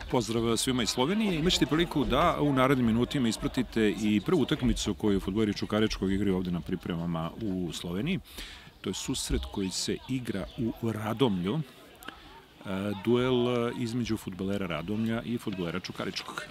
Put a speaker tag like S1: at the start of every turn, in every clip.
S1: Pozdrav svima iz Slovenije. Imaćete priliku da u narednim minutima ispratite i prvu utakmicu koju fudbaleri Čukaričkog igraju ovde na pripremama u Sloveniji. To je susret koji se igra u Radomlju. Duel između fudbalera Radomlja i fudbalera Čukaričkog.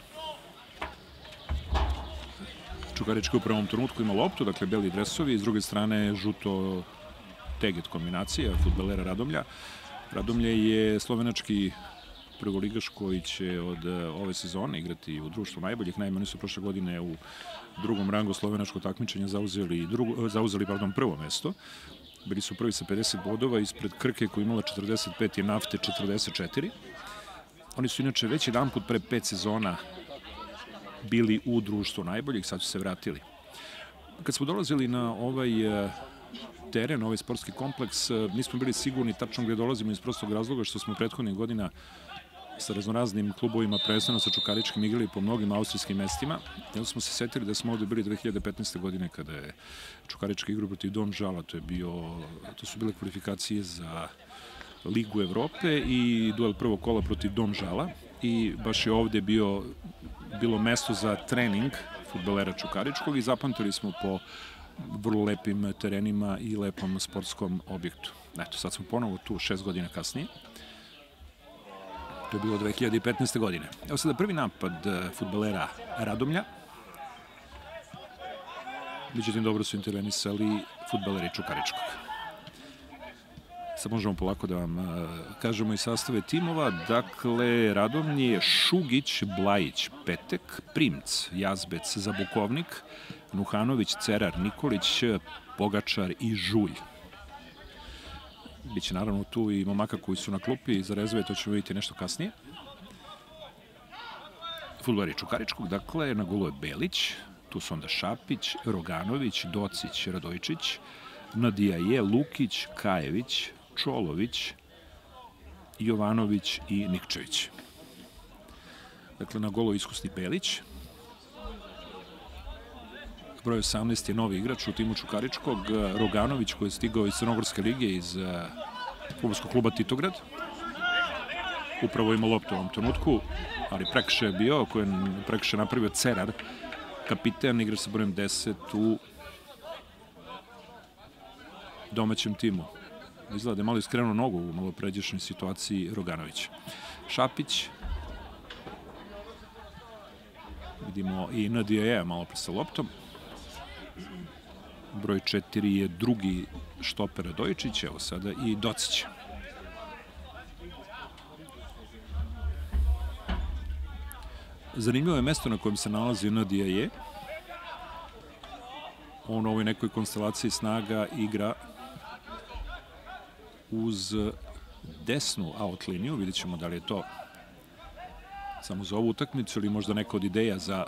S1: Čukarički u prvom trenutku ima loptu, dakle beli dresovi, s druge strane žuto teget kombinacija fudbalera Radomlja. Radomlje je slovenački prvoligaš koji će od ove sezone igrati u društvu najboljih. Naime, oni su prošle godine u drugom rangu slovenačkog takmičenja zauzeli prvo mesto. Bili su prvi sa 50 bodova ispred Krke koja imala 45 i Nafte 44. Oni su inače već jedan put pre 5 sezona bili u društvu najboljih, sad su se vratili. Kad smo dolazili na ovaj teren, ovaj sportski kompleks, nismo bili sigurni tačno gde dolazimo iz prostog razloga što smo prethodnih godina sa raznoraznim klubovima, prvenstveno sa Čukaričkim, igrali po mnogim austrijskim mestima. I onda smo se setili da smo ovde bili 2015. godine kada je Čukarički igrao protiv Don Žala. To su bile kvalifikacije za Ligu Evrope i duel prvog kola protiv Don Žala. I baš je ovde bilo mesto za trening fudbalera Čukaričkog i zapamtili smo po vrlo lepim terenima i lepom sportskom objektu. Eto, sad smo ponovo tu 6 godina kasnije. To je bilo 2015. godine. Evo sada prvi napad fudbalera Radomlja. Međutim, dobro su intervenisali fudbaleri Čukaričkog. Sad možemo polako da vam kažemo i sastave timova. Dakle, Radomlje, Šugić, Blajić, Petek, Primc, Jazbec, Zabukovnik, Nuhanović, Cerar, Nikolić, Pogačar i Žulj. Biće naravno tu i momaka koji su na klupi za rezove, to ćemo vidjeti nešto kasnije. Fudbaleri Čukaričkog, dakle, na golu je Belić, tu su onda Šapić, Roganović, Docić, Radojčić, Nadijaje, Lukić, Kajević, Čolović, Jovanović i Nikčević. Dakle, na golu iskusni Belić. Broj 18 je novi igrač u timu Čukaričkog, Roganović koji je stigao iz Crnogorske lige, iz fudbalskog kluba Titograd. Upravo ima loptu u ovom trenutku, ali prekršaj je bio, koji je prekršaj napravio Cerar, kapiten, igrač sa brojem 10 u domaćem timu. Izgleda da je malo iskrenuo nogu u malopređašnjoj situaciji Roganović. Šapić. Vidimo i Nadijaje malo pre sa loptom. Broj 4 je drugi štoper Radojčić, evo sada i Docić. Zanimljivo je mesto na kojem se nalazi Nadijaje. On u ovoj nekoj konstelaciji snaga igra uz desnu out liniju. Vidjet ćemo da li je to samo za ovu utakmicu ili možda neka od ideja za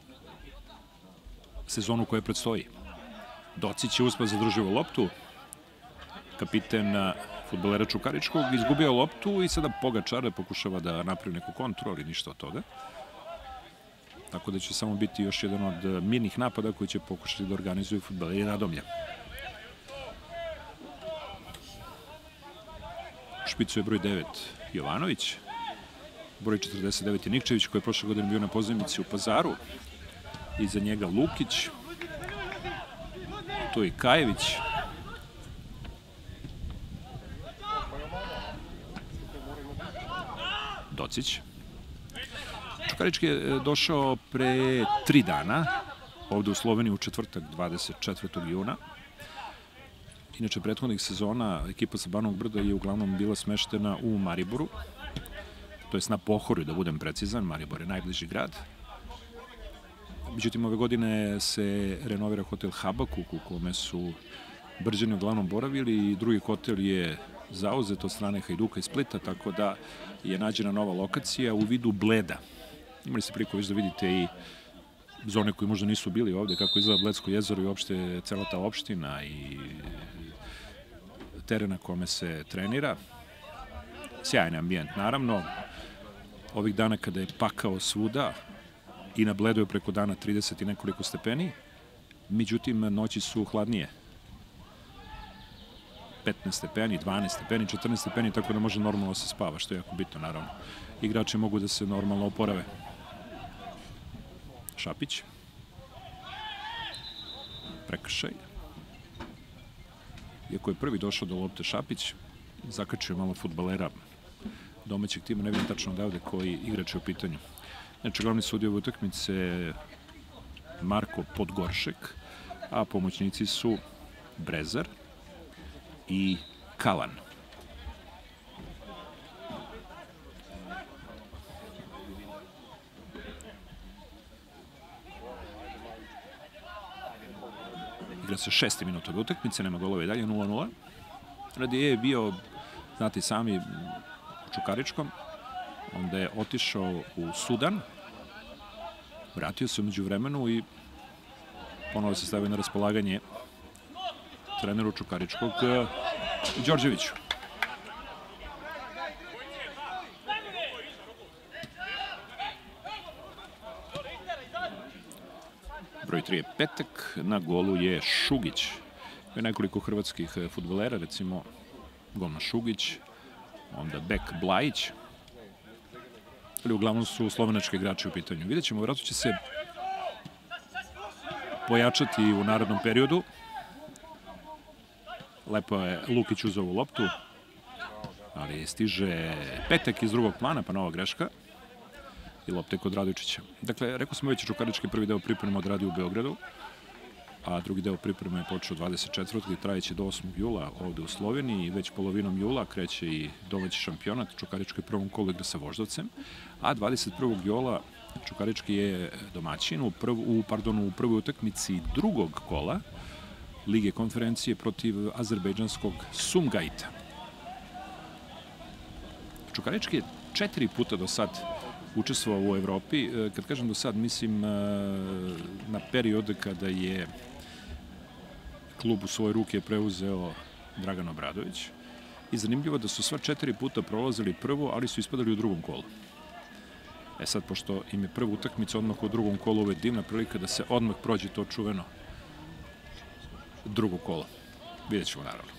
S1: sezonu koja predstoji. Docić je uspeo zadržio loptu. Kapiten fudbalera Čukaričkog izgubio loptu i sada Pogačar pokušava da napravi neku kontru, ali ništa od toga. Tako da će samo biti još jedan od mirnih napada koji će pokušati da organizuju fudbaleri Radomlja. U špicu je broj 9 Jovanović. Broj 49 je Nikčević koji je prošle godine bio na pozajmici u Pazaru. Iza njega Lukić. Tu je Kajević. Docić. Čukarički je došao pre 3 dana, ovde u Sloveniji u četvrtak 24. juna. Inače, prethodnih sezona ekipa sa Banovog Brda je uglavnom bila smeštena u Mariboru, to je na Pohorju, da budem precizan, Maribor je najbliži grad. Međutim, ove godine se renovira hotel Habakuk u kome su Brđani uglavnom boravili i drugi hotel je zauzet od strane Hajduka iz Splita, tako da je nađena nova lokacija u vidu Bleda. Imali ste priliku već da vidite i zone koje možda nisu bili ovde, kako izgleda Bledsko jezero i uopšte cela ta opština i teren na kome se trenira. Sjajan ambijent, naravno. Ovih dana kada je pakao svuda i na Bledu je preko dana 30 i nekoliko stepeni, međutim noći su hladnije. 15 stepeni, 12 stepeni, 14 stepeni, tako da može normalno se spava, što je jako bitno, naravno. Igrači mogu da se normalno oporave. Šapić. Prekršaj. Iako je prvi došao do lopte Šapić, zakačio malo fudbalera domaćeg tima, ne vidim tačno odavde koji igrač je u pitanju. Znači, glavni sudija ove utakmice Marko Podgoršek, a pomoćnici su Brezar i Kalan. Igra se 6. minut ove utakmice, nema golove i dalje, 0-0. Radije je bio, znate i sami, u Čukaričkom, onda je otišao u Sudan, vratio se umeđu vremenu i ponovo se stavio na raspolaganje treneru Čukaričkog, Đorđeviću. Broj 3 je Petek, na golu je Šugić. Je nekoliko hrvatskih fudbalera, recimo golman Šugić, onda bek Blajić, ali uglavnom su slovenački igrači u pitanju. Vidjet ćemo, vjerojatno će se pojačati u narednom periodu. Lepo je Lukić uzeo ovu loptu, ali stiže Petek iz drugog plana, pa nova greška. I lopta je kod Radojičića. Dakle, rekao smo već, Čukarički prvi deo priprema odradi u Beogradu, a drugi deo pripreme je počeo 24. i trajeće do 8. jula ovde u Sloveniji i već polovinom jula kreće i domaći šampionat. Čukarički prvom kolu igra sa Voždovcem, a 21. jula Čukarički je domaćin u prvoj utakmici drugog kola Lige konferencije protiv azerbejdžanskog Sumgajta. Čukarički je 4 puta do sad učestvovao u Evropi. Kad kažem do sad, mislim na period kada je klub u svoje ruke preuzeo Dragan Obradović. I zanimljivo da su sva 4 puta prolazili prvo, ali su ispadali u drugom kolu. E sad, pošto im je prva utakmica odmah u drugom kolu, ovo je divna prilika da se odmah prođe to čuveno drugo kolo. Vidjet ćemo, naravno.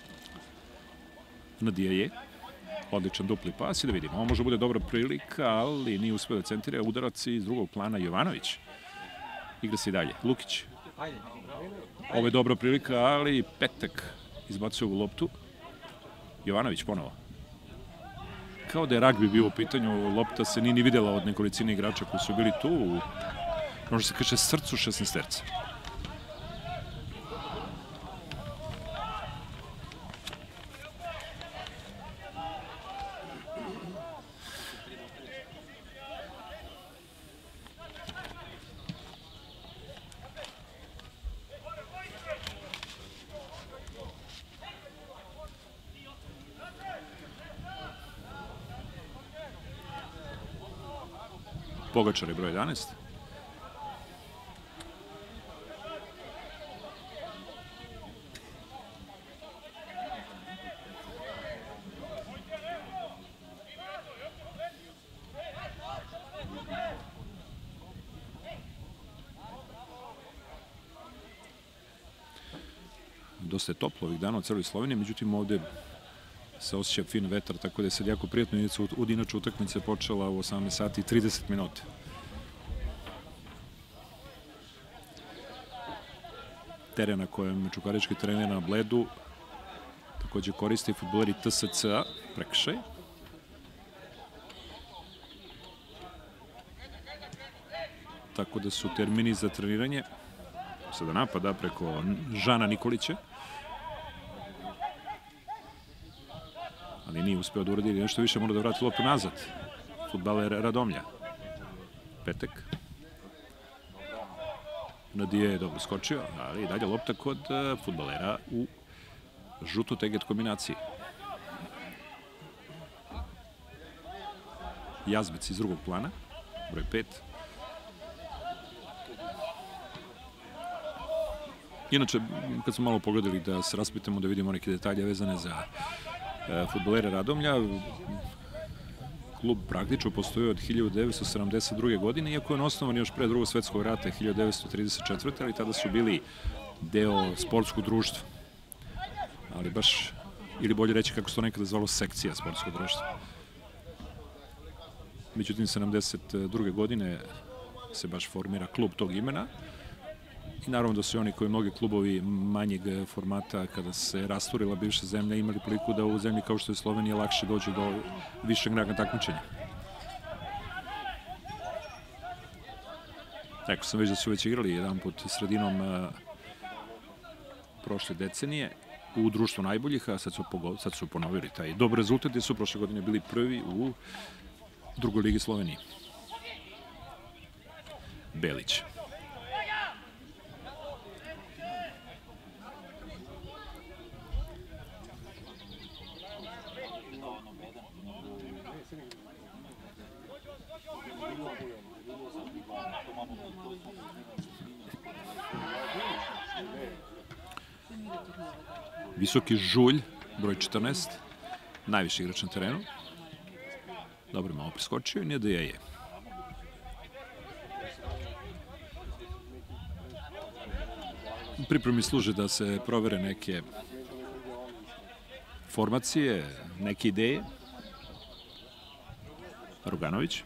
S1: Nadija je odličan dupli pas i da vidimo. Ovo može bude dobra prilika, ali nije uspio da centrira. Udarac iz drugog plana Jovanović. Igra se i dalje. Lukić. Ovo je dobra prilika, ali Petek izbacuje ovu loptu. Jovanović ponovo. Kao da je ragbi bio u pitanju, lopta se nije ni videla od nekolicine igrača koji su bili tu. Može se kaže srcu 16-terca. Pogačar je broj 11. Dosta je toplo ovih dana u celoj Sloveniji, međutim ovde se osjeća fin vetar, tako da je sad jako prijatno. Inače utakmica je počela u 18 sati i 30 minuta. Teren na kojem Čukarički trener na bledu takođe koriste i fudbaleri TSC-a, prekršaj. Tako da su termini za treniranje sada napada preko Žana Nikolića. Ali nije uspeo da uradi, nešto više mora da vrati loptu nazad. Fudbaler Radomlja. Petek. Nadije je dobro skočio, ali i dalje lopta kod fudbalera u žuto-teget kombinaciji. Jazbec iz drugog plana, broj 5. Inače, kad smo malo pogledali da se raspitamo, da vidimo neke detalje vezane za fudbalera Radomlja, klub praktično postoji od 1972. godine, iako je on osnovan još pre Drugog svetskog rata 1934. ali tada su bili deo sportskog društva. Ali baš ili bolje reći kako se to nekada zvalo sekcija sportskog društva. Međutim, 72. godine se baš formira klub tog imena i naravno da su oni koji mnogi klubovi manjeg formata kada se rasturila bivša zemlja imali priliku da u zemlji kao što je Slovenija lakše dođu do višeg ranga takmičenja. Rekao sam već da su već igrali jedan put sredinom prošle decenije u društvu najboljih, a sad su ponovili taj dobar rezultat i su prošle godine bili prvi u drugoj ligi Slovenije. Belić. Visoki Žulj, broj 14, najviši igrač na terenu. Dobro, malo preskočio i Nedeja je. Pripremi služe da se provere neke formacije, neke ideje. Roganović.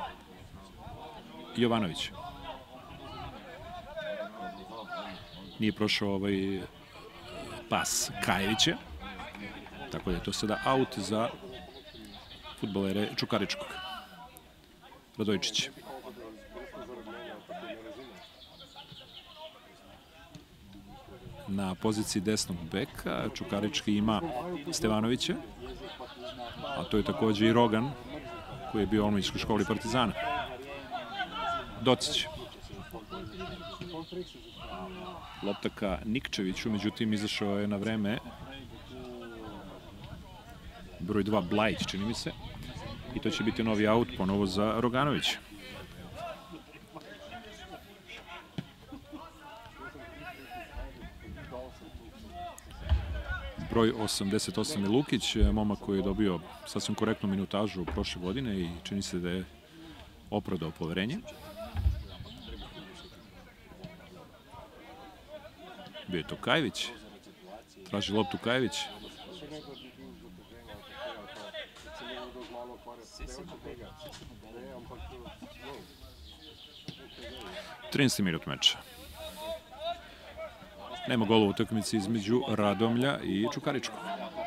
S1: Jovanović. Nije prošao ovaj pas Kajevića, tako da je to sada aut za fudbalere Čukaričkog. Radojčić. Na poziciji desnog beka Čukarički ima Stevanovića, a to je takođe i Rogan, koji je bio u omladinskoj školi Partizana. Docić. Lopta ka Nikčeviću, međutim izašao je na vreme broj 2 Blajić, čini mi se, i to će biti novi aut ponovo za Roganović. Broj 88 je Lukić, momak koji je dobio sasvim korektnu minutažu prošle godine i čini se da je opravdao poverenje. Bio je to Kajević, traži loptu Kajević. Trinaesti minut meča. Nema gola u utakmici između Radomlja i Čukaričkog.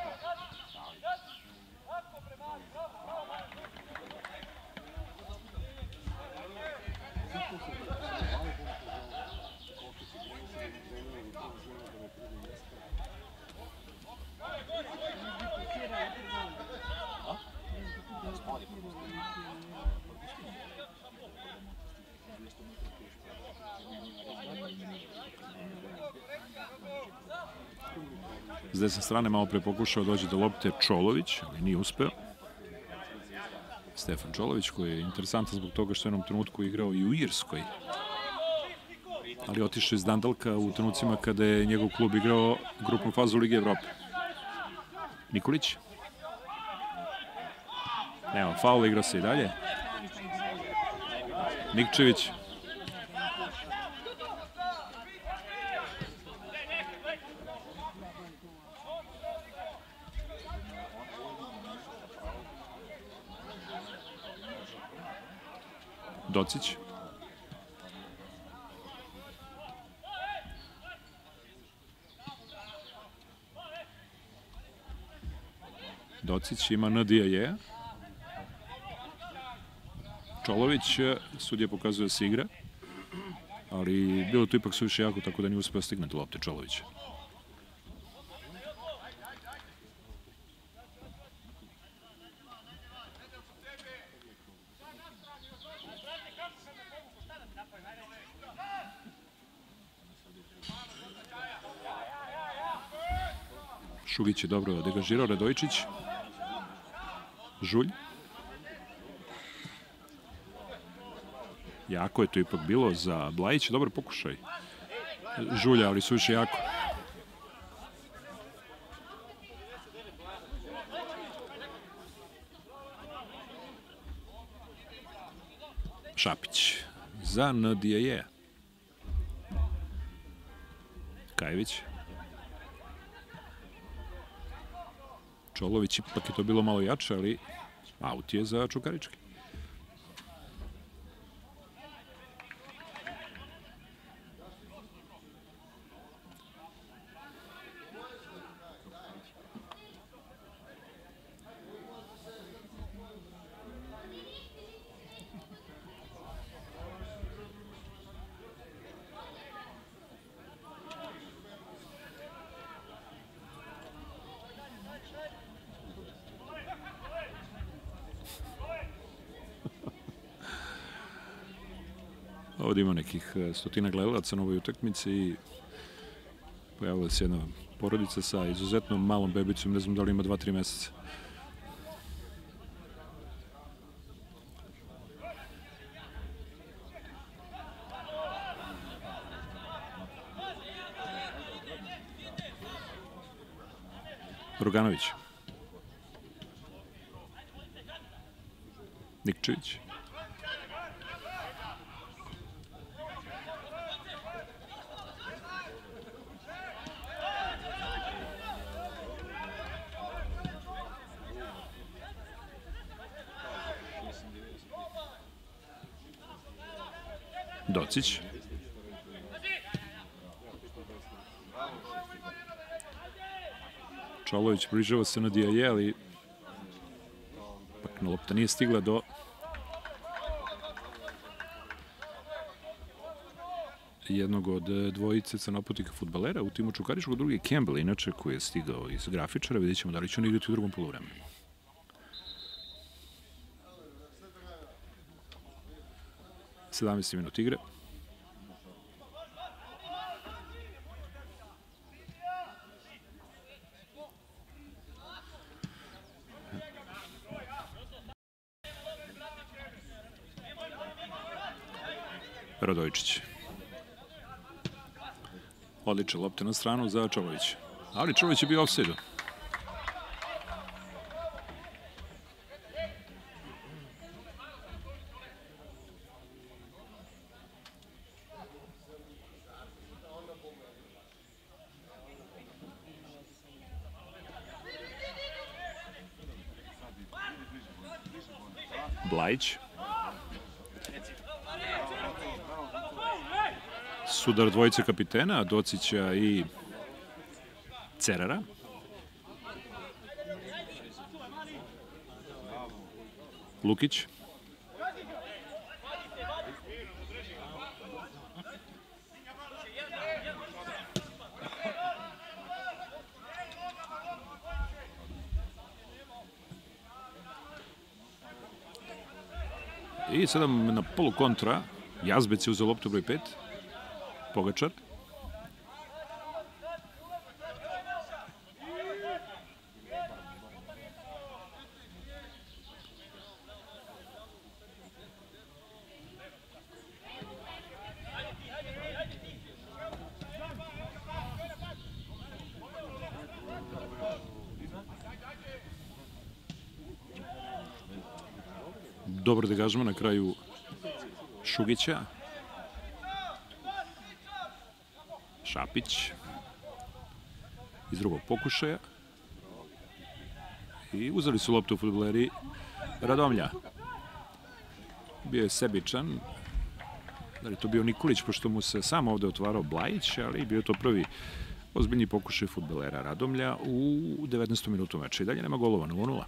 S1: S desne strane malo pre pokušao dođe do lopte Čolović, ali nije uspeo. Stefan Čolović, koji je interesantan zbog toga što je u jednom trenutku igrao i u Irskoj, ali otišao iz Dandalka u trenucima kada je njegov klub igrao grupnu fazu Lige Evrope. Nikolić. Nema faula, igra se i dalje. Nikčević. Docić. Docić ima Ndije. Čolović, sudija pokazuje da se igra, ali bilo to ipak suviše jako, tako da nije uspeo stignati lopte Čolovića. Šugić je dobro degažirao, Radojčić. Žulj. Jako je to ipak bilo za Blajića, dobar pokušaj Žulja, ali suviše jako. Šapić za Ndije. Kajević. Čolović, ipak je to bilo malo jače, ali aut je za Čukarički. Ovdje ima nekih 100 gledalaca na ovoj utakmici i pojavila se jedna porodica sa izuzetno malom bebicom, ne znam da li ima 2-3 meseca. Roganović. Nikčević. Docić. Čolović približava se na Dijaje, ali pak lopta nije stigla do jednog od dvojice crnoputih fudbalera u timu Čukaričkog, drugi je Campbell, inače, koji je stigao iz grafičara. Vidjet ćemo da li će on igrati u drugom poluvremenu. Minut igre. Radojčić. Odlična lopta na stranu za Čolovića. Ali Čolović je bio ofsajdu. Blajić. Sudar dvojice kapitena, Docića i Cerara. Lukić. I sada na polu kontra Jazbec je uzeo loptu broj 5. Pogačar. Dobar degažman na kraju Šugića. Šapić iz drugog pokušaja. I uzeli su loptu fudbaleri Radomlja. Bio je sebičan. Da li je to bio Nikolić, pošto mu se sam ovde otvarao Blajić, ali bio je to prvi ozbiljni pokušaj fudbalera Radomlja u 19. minutu meča. I dalje nema golova, 0-0.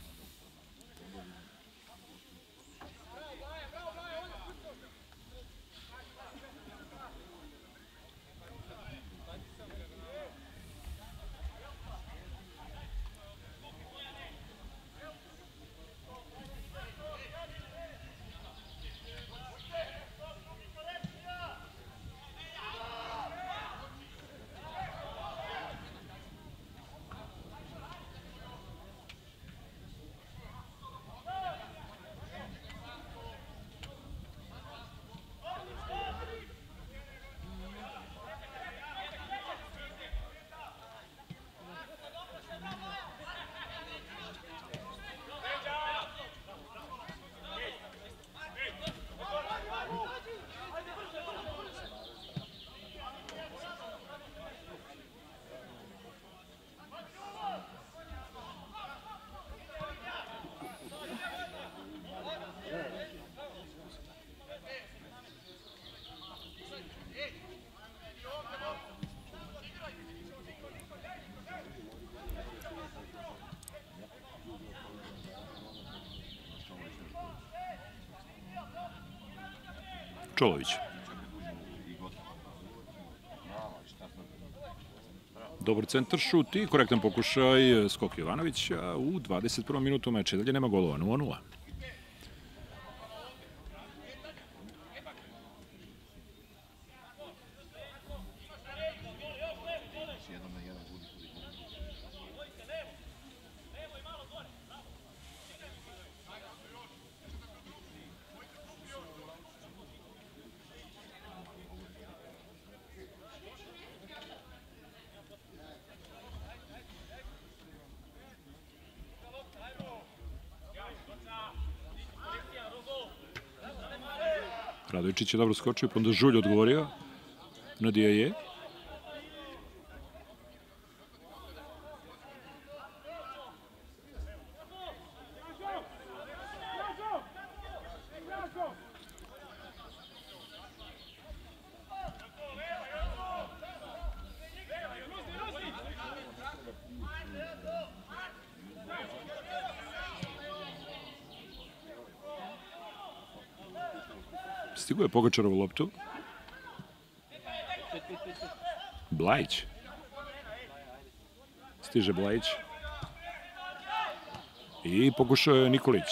S1: Čolović. Dobar centar šut i korektan pokušaj skok Jovanovića u 21. minutu meča. Dalje nema golova, 0-0. Radojčić je dobro skočio, pa onda Žulj odgovorio. Nadija je. Stigo je Pogačarovu loptu. Blajić. Stiže Blajić. I pokušao je Nikolić.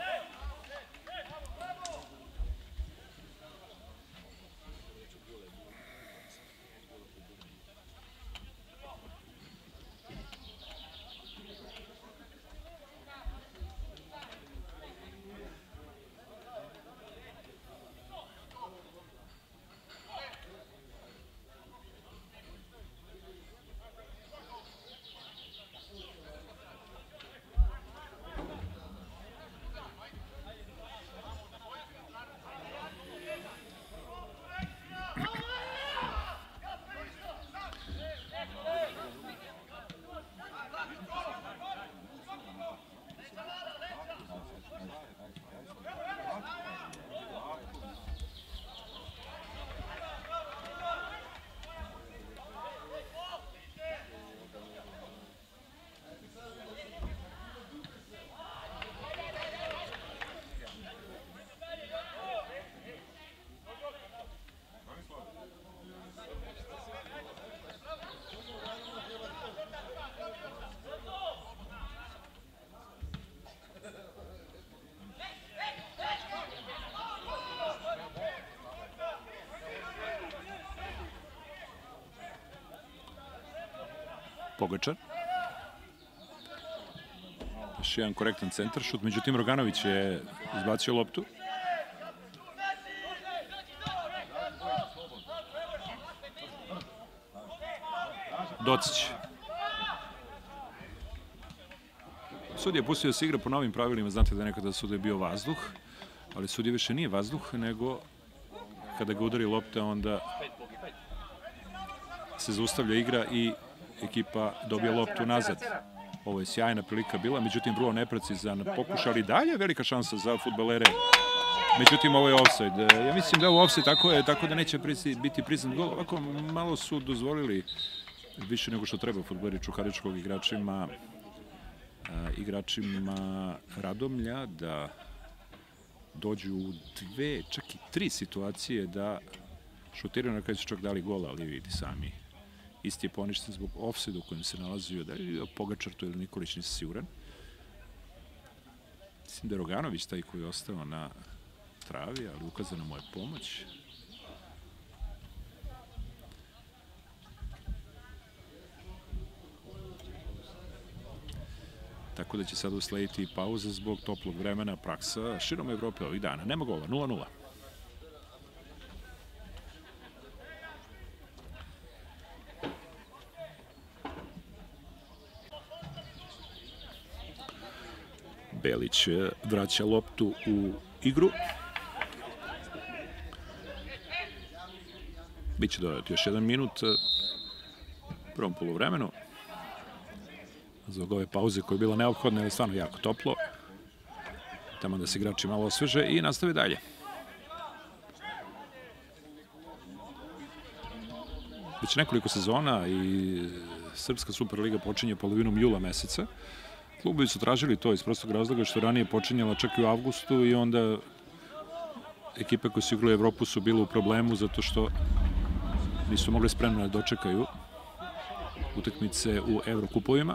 S1: Pogačar. Još jedan korektan centar šut, međutim Roganović je izbacio loptu. Docić. Sudija je pustio da se igra po novim pravilima, znate da nekada sudija je bio vazduh, ali sudija više nije vazduh, nego kada ga udari lopta, onda se zaustavlja igra i ekipa dobija loptu nazad. Ovo je sjajna prilika bila, međutim vrlo neprecizan pokušaj, ali dalje velika šansa za fudbalere. Međutim, ovo je ofsajd. Ja mislim da je ovo ofsajd, tako da neće biti priznat gol. Ovako malo su dozvolili više nego što treba fudbaleri Čukaričkog igračima Radomlja da dođu u dve, čak i tri situacije da šutiraju, na kraju su čak dali gola, ali vidi sami. Isti je poništen zbog ofsajda u kojem se nalazio, da je Pogačar to ili Nikolić, nisam siguran. Mislim da je Roganović taj koji je ostao na travi, ali ukazana mu je pomoć. Tako da će sada uslediti pauza zbog toplog vremena, praksa širom Evrope ovih dana. Nema gola, 0-0. Belić vraća loptu u igru. Biće dodati još jedan minut u prvom poluvremenu. Zbog ove pauze koja je bila neophodna, je stvarno jako toplo. Tamo da se igrači malo osveže i nastave dalje. Već nekoliko sezona i Srpska Superliga počinje polovinom jula meseca. Klubovi su tražili to iz prostog razloga što ranije počinjala čak i u avgustu i onda ekipe koje su igrale u Evropu su bile u problemu zato što nisu mogli spremno da dočekaju utakmice u Evrokupovima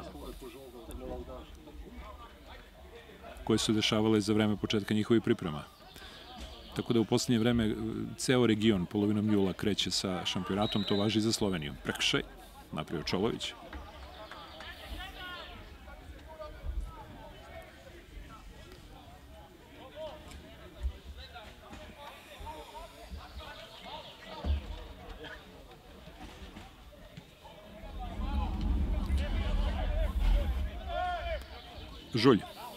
S1: koje su dešavale za vreme početka njihovih priprema. Tako da u poslednje vreme ceo region polovinom jula kreće sa šampionatom, to važi i za Sloveniju. Prekršaj, napravio Čolović. Žulj.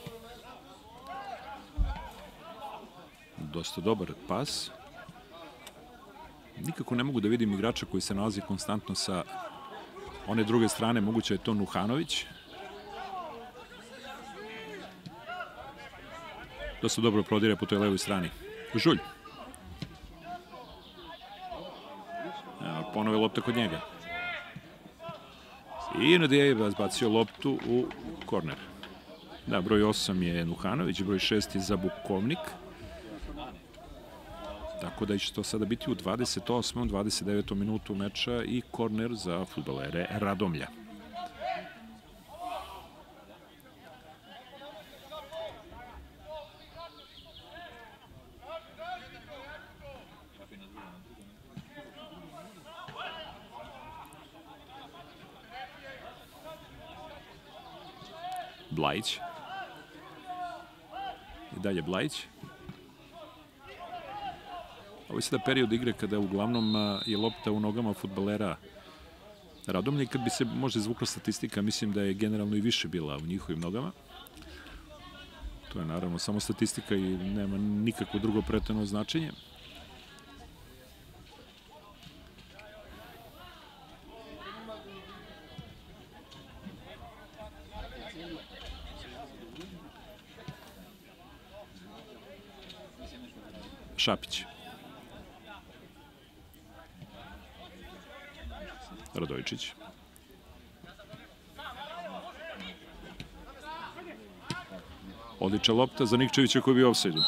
S1: Dosta dobar pas. Nikako ne mogu da vidim igrača koji se nalazi konstantno sa one druge strane. Moguće je to Nuhanović. Dosta dobro prodire po toj levoj strani. Žulj. Ponovo je lopta kod njega. I Nadije je zbacio loptu u korner. Da, broj 8 je Nuhanović, broj 6 je Zabukovnik. Tako da će to sada biti u 28. 29. minutu meča i korner za fudbalere Radomlja. Blajić. I dalje Blajić. Ovo je sada period igre kada uglavnom je lopta u nogama fudbalera Radomlja i kad bi se možda izvukla statistika, mislim da je generalno i više bila u njihovim nogama. To je naravno samo statistika i nema nikakvo drugo pretjerano značenje. Šapić. Radojčić. Odlična lopta za Nikčevića koji je bio u ofsajdu.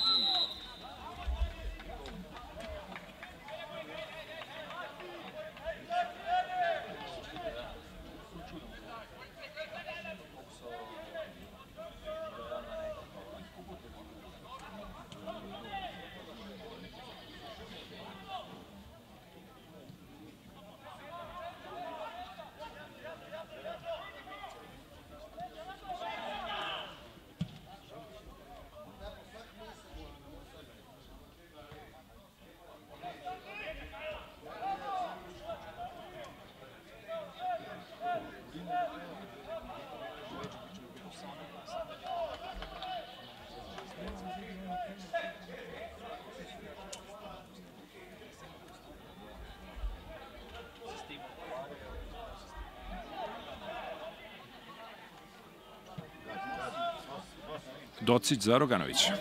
S1: Docić za Roganovića.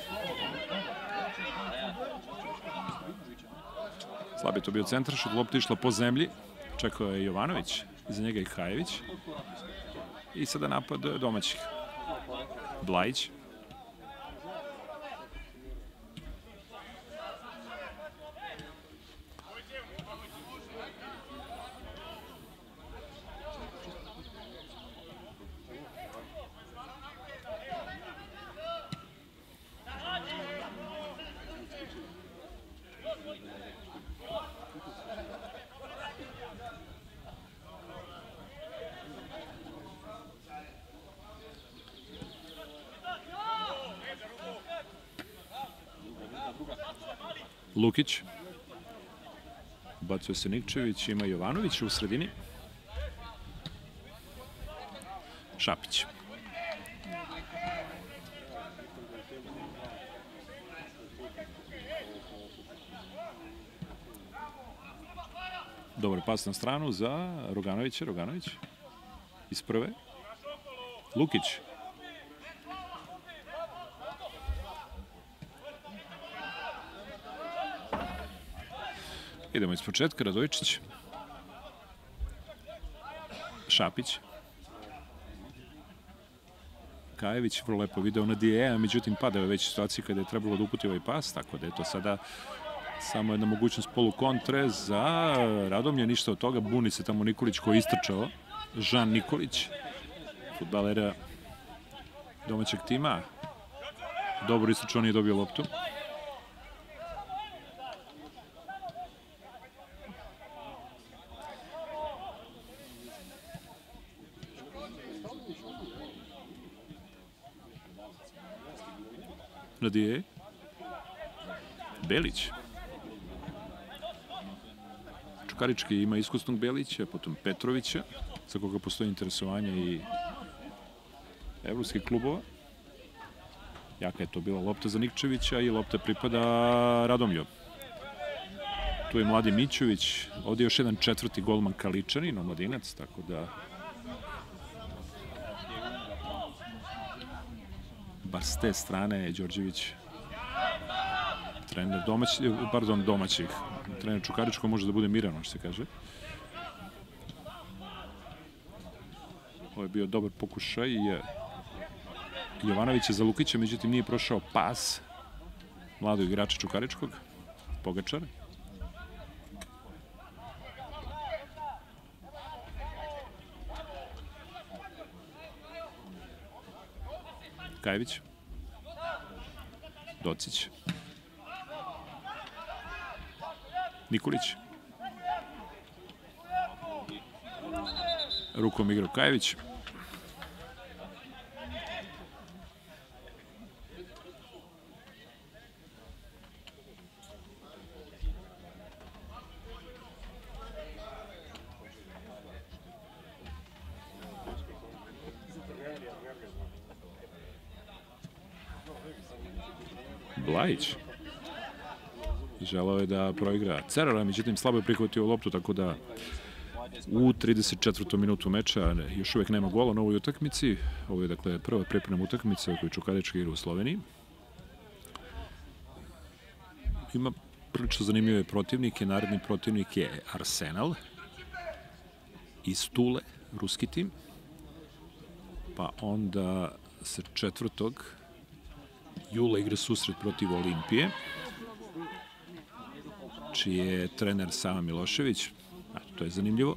S1: Slab je to bio centaršut, lopta išla po zemlji. Čekao je Jovanović, iza njega i Hajević. I sada napad domaćih. Blajić. Lukić. Bacio se Nikčević, ima Jovanović u sredini. Šapić. Dobar pas na stranu za Roganovića. Roganović iz prve. Lukić. Idemo iz početka, Radojčić. Šapić. Kajević, vrlo lepo video na Dijeja, međutim padao je već situacija kada je trebalo da uputi ovaj pas, tako da je to sada samo jedna mogućnost polukontre za Radomlje, ništa od toga, buni se tamo Nikolić koji je istrčao, Žan Nikolić, fudbalera domaćeg tima, dobro istrčao, nije dobio loptu. Nadije Belić. Čukarički ima iskusnog Belića, potom Petrovića, za koga postoji interesovanje i evropskih klubova. Jaka je to bila lopta za Nikčevića i lopta pripada Radomlju. Tu je mladi Mićović, ovdje je još jedan četvrti golman Kaličanin, omladinac, tako da bar s te strane Đorđević, trener domaćih, trener Čukaričko može da bude miran, što se kaže. Ovo je bio dobar pokušaj Jovanovića za Lukića, međutim nije prošao pas mladog igrača Čukaričkog, Pogačar. Kajević, Docić, Nikolić, rukom igrao Kajević, Blajić želeo je da proigra Cerara, međutim slabo je prihvatio loptu, tako da u 34. minutu meča još uvek nema gola na ovoj utakmici. Ovo je dakle prva pripremna utakmica koju Čukarički igra u Sloveniji. Ima prilično zanimljive protivnike. Naredni protivnik je Arsenal iz Tule, ruski tim. Pa onda se 4. jula igra susret protiv Olimpije, čiji je trener Sava Milošević. To je zanimljivo.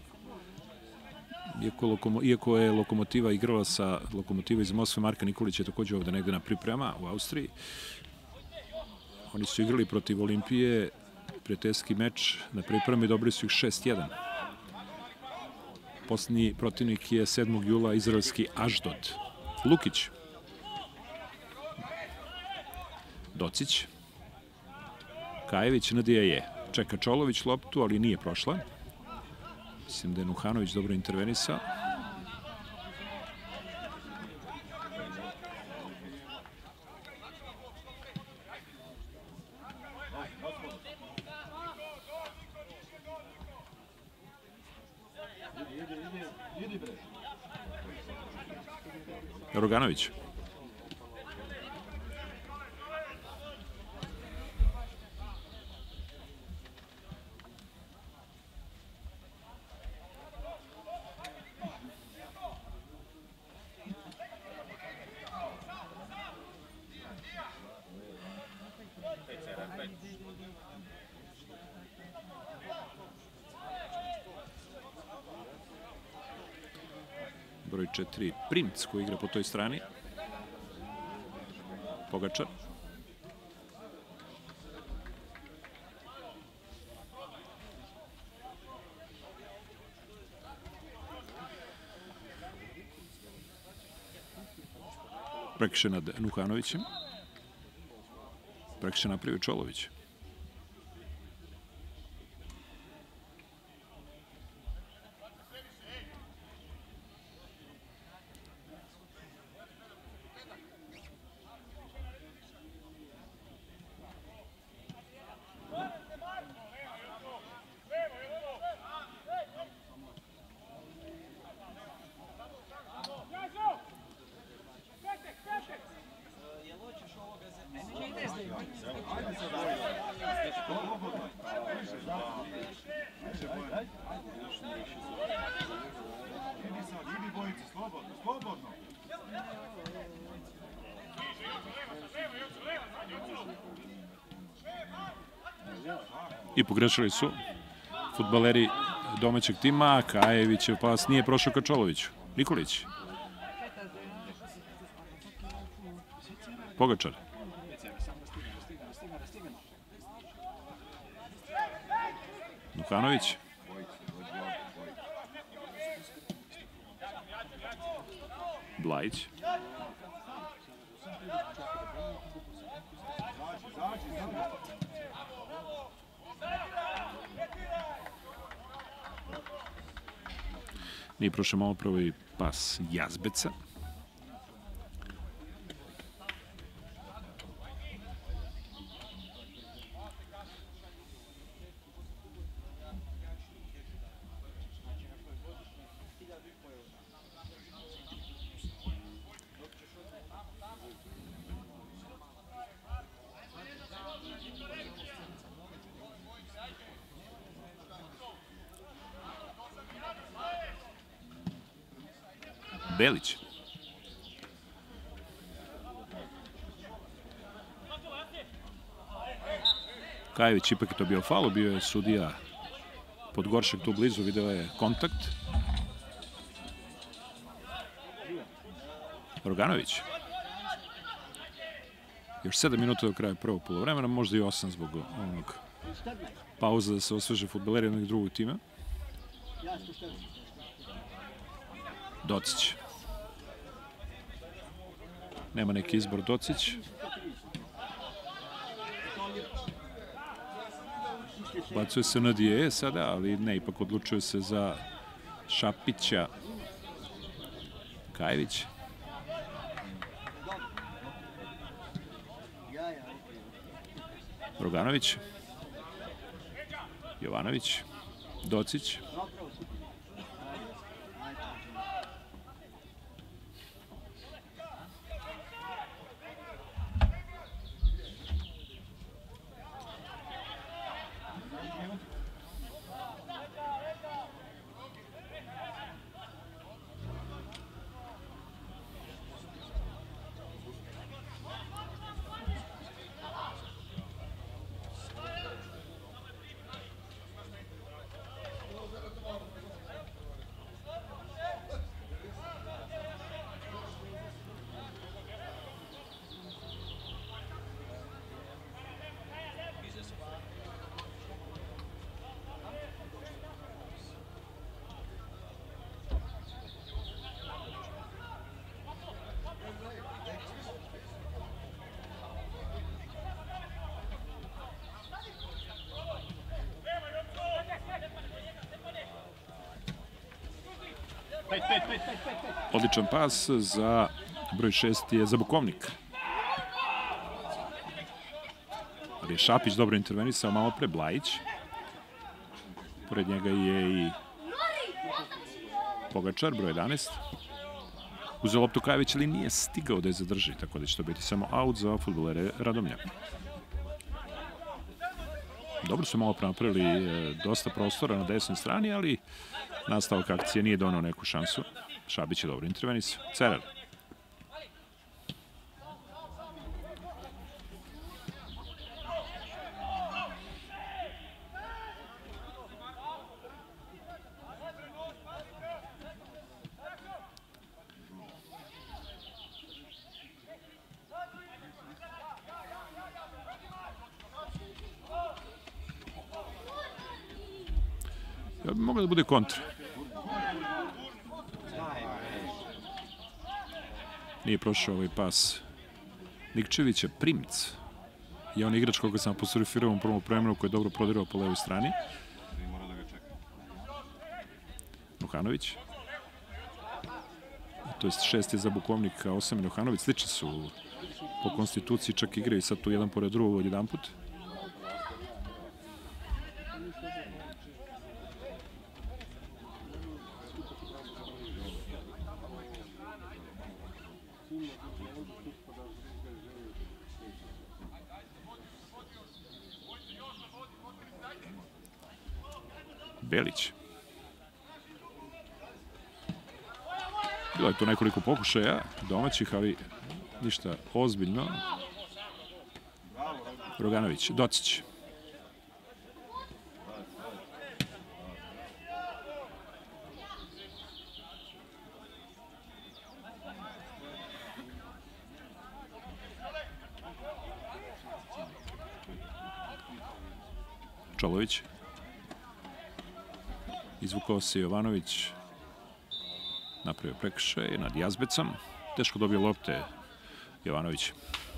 S1: Iako je Lokomotiva igrala sa Lokomotiva iz Moskve, Marka Nikolić je također ovde negde na priprema u Austriji. Oni su igrali protiv Olimpije, prijateljski meč na pripremi, dobili su ih 6-1. Poslednji protivnik je 7. jula izraelski Aždod. Lukić, Docić, Kajević, Nadije čeka Čolović loptu, ali nije prošla. Mislim da je Nuhanović dobro intervenisao. Roganović. Broj 4, Primc, koji igra po toj strani. Pogačar. Prekršaj nad Nuhanovićem. Prekršaj napravio Čolović. I pogrešili su fudbaleri domaćeg tima. Kajevićev pas nije prošao ka Čoloviću. Nikolić. Pogačar. Nukanović. Blajić. Nije prošao malo prvo i pas Jazbeca. Belić. Kajević ipak je to bio faul, bio je sudija Podgoršek tu blizu, video je kontakt. Roganović. Još 7 minuta do kraja prvog polovremena, možda i 8 zbog onog pauza da se osveže fudbaleri jednog i drugog tima. Docić. Nema neki izbor Docić. Bacuje se na Dije sada, ali ne, ipak odlučuje se za Šapića. Kajević. Roganović. Jovanović. Docić. Odličan pas za broj 6 je za Bukovnik. Ali je Šapić dobro intervenisao malo pre, Blajić. Pored njega je i Pogačar, broj 11. Uzeo loptu Kajević, ali nije stigao da je zadrži, tako da će to biti samo aut za fudbalere Radomlja. Dobro su malo napravili dosta prostora na desnoj strani, ali nastavak akcije nije donao neku šansu. Šabić je dobro intervenisao. Cerar. Mogla da bude kontra. Nije prošao ovaj pas Nikčevića. Primc je on igrač koga sam apostrofirao u prvom vremenu koji je dobro prodirao po levoj strani. Nuhanović. To je 6 je za Bukovnik, a 8 je Nuhanović. Slični su po konstituciji, čak igraju sad tu jedan pored drugog od jedan put. Belić. Bilo je tu nekoliko pokušaja domaćih, ali ništa ozbiljno. Roganović, Docić. Čolović. Izvukao se Jovanović, napravio prekršaj nad Jazbecom. Teško dobio lopte Jovanović.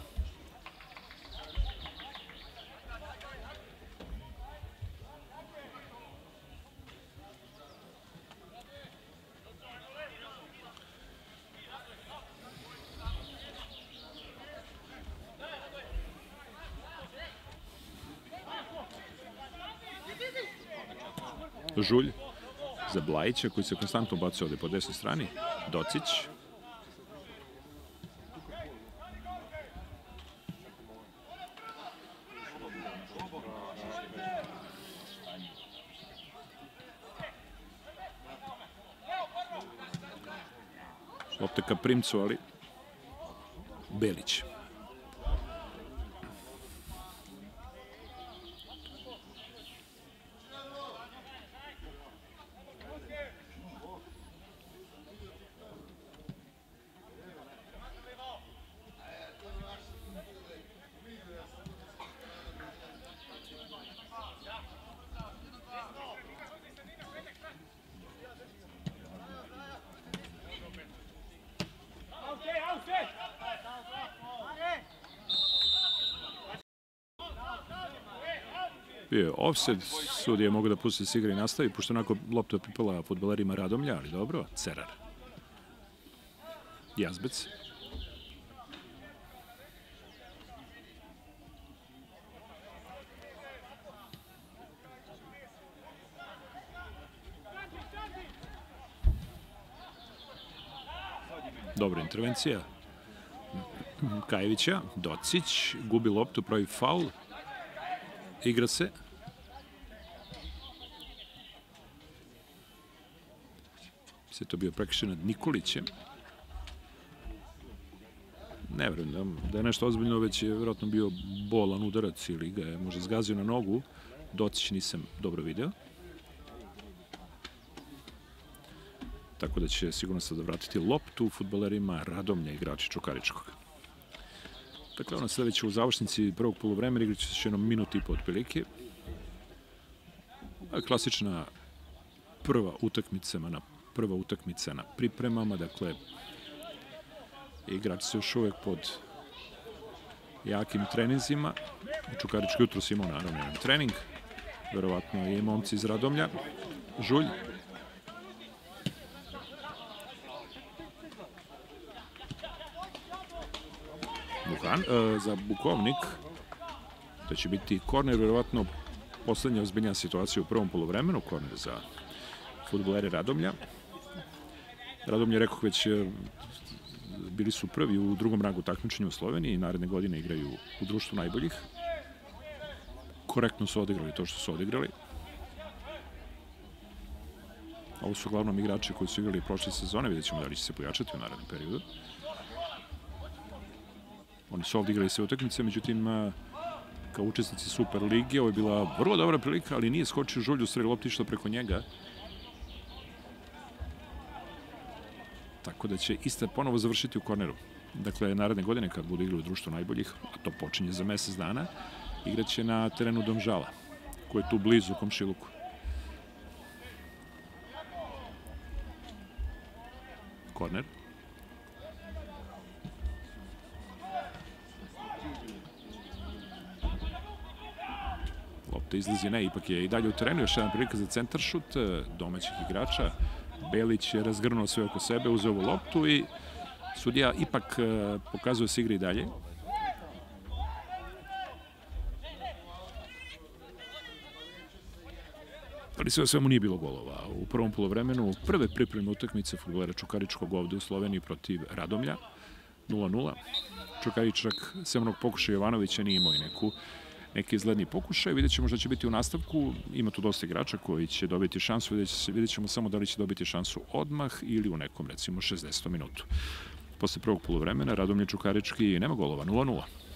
S1: Žulj za Blajića, koji se konstantno bacio ovde po desnoj strani. Docić. Lopta ka Primcu, ali Belić. Bio je offside, sudija mogu da pusti s igre i nastavi, pošto onako lopta pripala fudbalerima Radomlja, ali dobro, Cerar. Jazbec. Dobra intervencija Kajevića. Docić gubi loptu, pravi faul. Igra se. Sve to bio prekršaj nad Nikolićem. Ne vjerujem da je nešto ozbiljno, već je vjerojatno bio bolan udarac ili ga je možda zgazio na nogu. Docić nisam dobro video. Tako da će sigurno sada vratiti loptu fudbalerima Radomlja, igrači Čukaričkog. Dakle, ona sada već u završnici prvog poluvremena, igrat će se još jednom minut i po otprilike. Klasična prva utakmica na pripremama, dakle, igrač se još uvek pod jakim treninzima. Čukarički jutros imao naravno jedan trening, verovatno i momci iz Radomlja. Žulj. Za Bukovnik, to će biti korner, verovatno poslednja ozbiljna situacija u prvom poluvremenu, korner za fudbalere Radomlja. Radomlja, rekoh već, bili su prvi u drugom rangu takmičenja u Sloveniji i naredne godine igraju u društvu najboljih. Korektno su odigrali to što su odigrali. Ovo su uglavnom igrači koji su igrali prošle sezone, vidjet ćemo da li će se pojačati u narednom periodu. Oni su ovdje igrali sve utakmice, međutim, kao učesnici Super lige, ovo je bila vrlo dobra prilika, ali nije skočio Žulj, u stvari lopta išla preko njega. Tako da će Istra ponovo završiti u korneru. Dakle, naredne godine, kad budu igrali u društvu najboljih, a to počinje za mesec dana, igraće na terenu Domžala, koji je tu blizu u komšiluku. Korner. Lopta izlazi, ne, ipak je i dalje u terenu, još jedan prilika za centaršut domaćih igrača. Belić je razgrnuo sve oko sebe, uzeo ovu loptu i sudija ipak pokazuje se igri i dalje. Ali sve o svemu nije bilo golova. U prvom polovremenu prve pripremne utakmice fudbalera Čukaričkog ovde u Sloveniji protiv Radomlja, 0:0. Čukaričak, sem onog pokušaja Jovanovića, nije imao i neki izgledni pokušaj. Vidjet ćemo što će biti u nastavku. Ima tu dosta igrača koji će dobiti šansu. Vidjet ćemo samo da li će dobiti šansu odmah ili u nekom, recimo, 60. minutu. Posle prvog polovremena Radomlje Čukarički nema golova, 0:0.